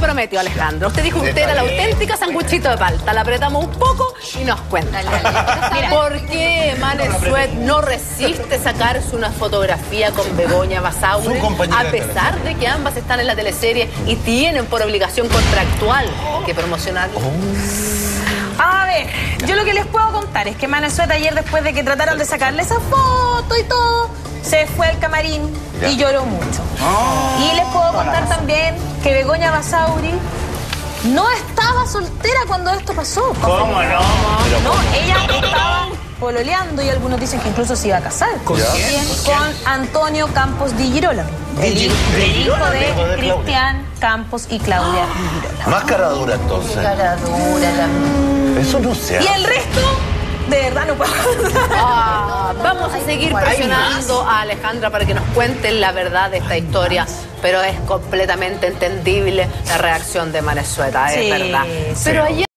prometió, Alejandro? Usted dijo usted era la auténtica sanguchito de palta. La apretamos un poco y nos cuenta. ¿Por qué Manuel Suet no resiste sacarse una fotografía con Begoña Basauri, a pesar de que ambas están en la teleserie y tienen por obligación contractual que promocionar? A ver, yo lo que les puedo contar es que Manuel Suet ayer, después de que trataron de sacarle esa foto y todo, se fue al camarín y lloró mucho. Y les puedo contar también que Begoña Basauri no estaba soltera cuando esto pasó. ¿Cómo no? No, ella estaba pololeando y algunos dicen que incluso se iba a casar. ¿Con quién? Con Antonio Campos Di Girolamo, el hijo de Cristian Campos y Claudia Di Girolamo. Más cara dura entonces. Cara dura. Eso no se hace. Y el resto, de verdad no puedo. Vamos a seguir presionando a Alejandra para que nos cuente la verdad de esta historia, pero es completamente entendible la reacción de Manuel Suet, es verdad. Pero ayer